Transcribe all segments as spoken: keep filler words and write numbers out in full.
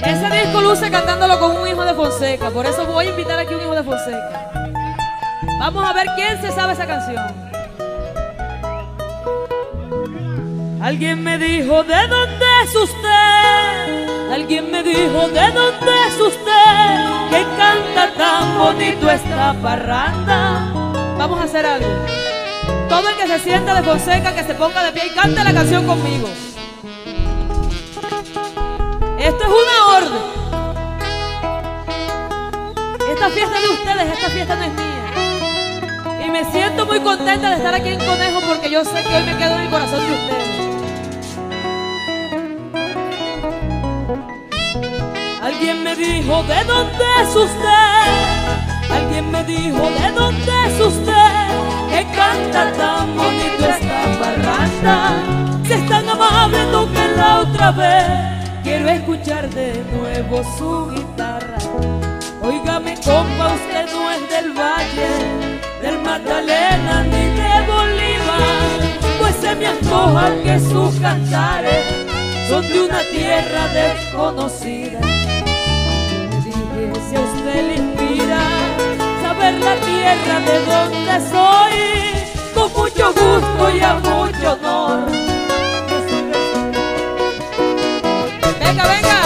Ese disco luce cantándolo con un hijo de Fonseca, por eso voy a invitar aquí a un hijo de Fonseca. Vamos a ver quién se sabe esa canción. Alguien me dijo, ¿de dónde es usted? Alguien me dijo, ¿de dónde es usted? Que canta tan bonito esta parranda. Vamos a hacer algo. Todo el que se sienta de Fonseca, que se ponga de pie y cante la canción conmigo. Esto es una orden. Esta fiesta es de ustedes, esta fiesta no es mía. Y me siento muy contenta de estar aquí en Conejo porque yo sé que hoy me quedo en el corazón de ustedes. Alguien me dijo, ¿de dónde es usted? Alguien me dijo, ¿de dónde es usted? Que canta tan bonito esta parranda. Si es tan amable, tóquenla otra vez. Quiero escuchar de nuevo su guitarra. Óigame, compa, usted no es del Valle, del Magdalena ni de Bolívar, pues se me antoja que sus cantares son de una tierra desconocida. Le dije, si a usted le inspira saber la tierra de donde soy, con mucho gusto y a mucho honor. Venga, venga.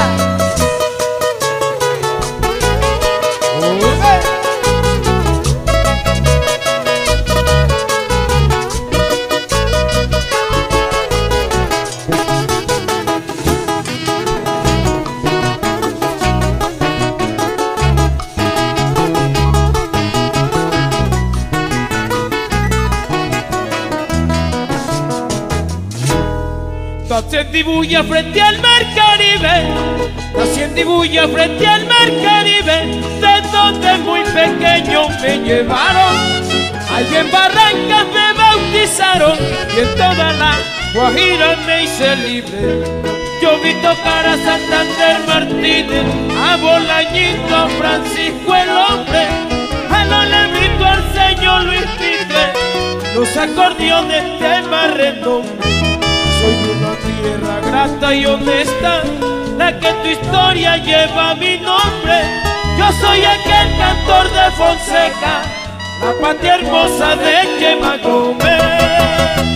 Naciendo y bulla frente al mar Caribe, naciendo y bulla frente al mar Caribe, de donde muy pequeño me llevaron. Allí en Barrancas me bautizaron y en toda la Guajira me hice libre. Yo vi tocar a Santander Martínez, a Bolañito, a Francisco el Hombre, a los Lebrito, al señor Luis Pitre, los acordeones de más renombre. Soy de una tierra grata y honesta, la que tu historia lleva mi nombre. Yo soy aquel cantor de Fonseca, la patria hermosa de Chema Gómez.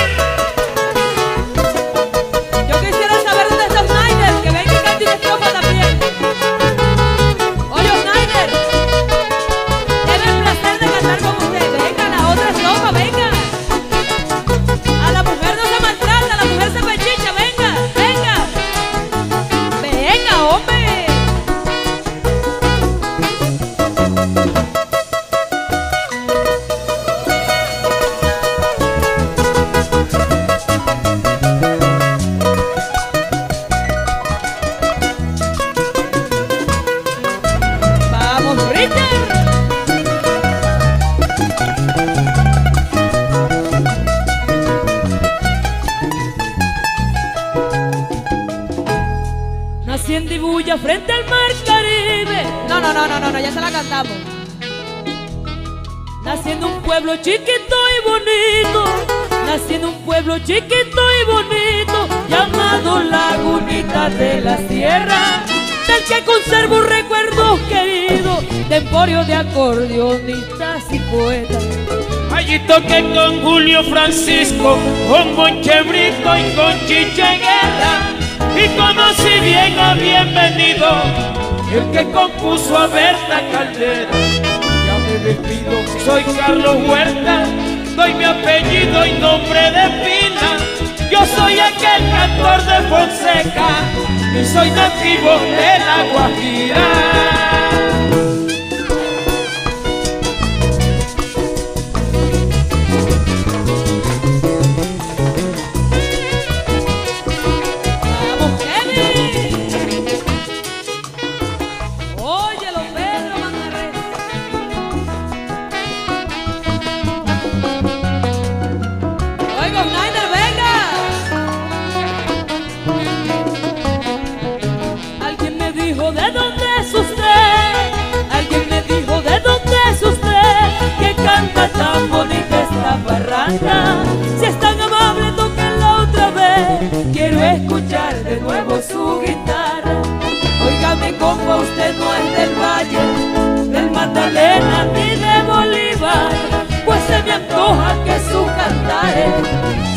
Yo quisiera saber dónde está Snyder, que venga y cante una estrofa también. Oye, Snyder, tengo el placer de cantar con usted. Venga, la otra estrofa, venga. A la mujer no se maltrata, a la mujer se pechicha, venga, venga. Venga, hombre. Vamos, Richard. Naciendo y bulla frente al mar Caribe. No, no, no, no, no, no, ya se la cantamos. Naciendo un pueblo chiquito y bonito, naciendo un pueblo chiquito y bonito, llamado Lagunita de la Sierra, del que conservo recuerdos queridos de emporio de acordeonistas y poetas. Allí toqué con Julio Francisco, con Monche Brito y con Chiche Guerra, y conocí bien a Bienvenido, el que compuso a Berta Caldera. Ya me despido, soy Carlos Huerta, doy mi apellido y nombre de pila. Yo soy aquel cantor de Fonseca y soy nativo de la Guajira. ¿De dónde es usted? Alguien me dijo, ¿de dónde es usted? Que canta tan bonita esta parranda. Si es tan amable, tóquenla otra vez. Quiero escuchar de nuevo su guitarra. Oiga,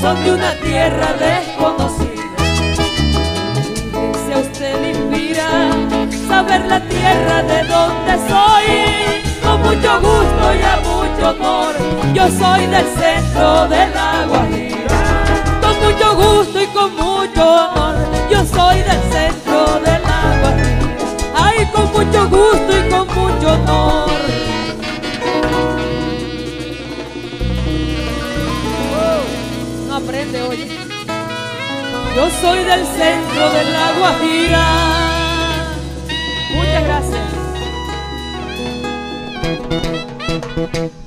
son de una tierra desconocida. Y si a usted le inspira saber la tierra de donde soy, con mucho gusto y a mucho honor, yo soy del centro de la Guajira. Con mucho gusto y con mucho honor, yo soy del centro de la Guajira. Ay, con mucho gusto y con mucho honor. Uh, no aprende, oye. Yo soy del centro de la Guajira. Muchas gracias.